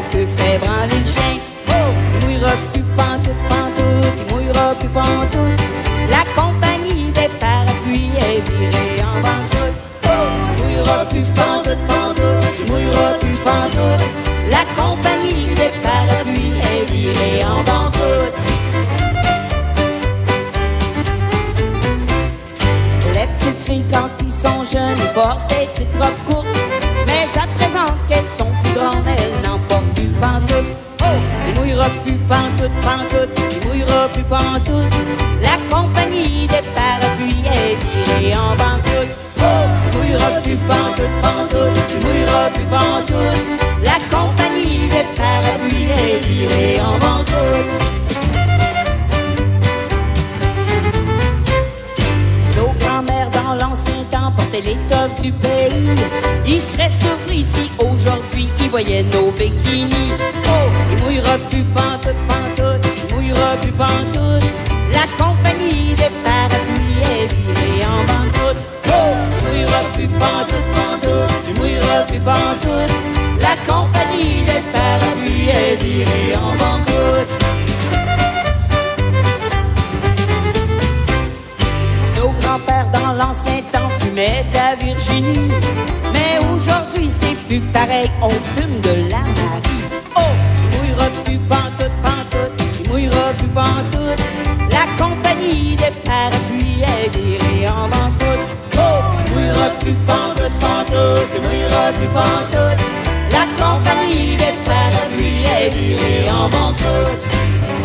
que ferait branler le chien. Oh, il mouillera plus pantoute, pantoute, il mouillera plus pantoute. La compagnie des parapluies est virée en banqueroute. Oh, il mouillera plus pantoute, pantoute, il mouillera plus pantoute. La compagnie des parapluies est virée en banqueroute. Les petites filles, quand ils sont jeunes, ils portent des petites robes courtes. Mais à présent qu'elles sont plus grandes, elles n'en portent plus pantoute. Oh, il mouillera plus pantoute, pantoute, il mouillera plus pantoute. La compagnie des parapluies est virée en banqueroute. Oh, il mouillera plus pantoute, pantoute, il mouillera plus pantoute. La compagnie des parapluies est virée en banqueroute. Nos grands-mères dans l'ancien temps portaient l'étoffe du pays. Ils seraient surpris si aujourd'hui ils voyaient nos bikinis. Oh, il mouillera plus pantoute, pantoute, il mouillera plus pantoute. La compagnie des parapluies est virée en banqueroute. Oh, il mouillera plus pantoute, pantoute, il mouillera plus pantoute. La compagnie des parapluies est virée en banqueroute. Nos grands-pères dans l'ancien temps fumaient de la Virginie. Mais aujourd'hui c'est plus pareil, on fume de la Marie. Oh, il mouillera plus pantoute, pantoute, il mouillera plus pantoute. La compagnie des parapluies est virée en banqueroute. Oh, il mouillera plus pantoute, pantoute, il mouillera plus pantoute. La compagnie des parapluies est virée en banqueroute.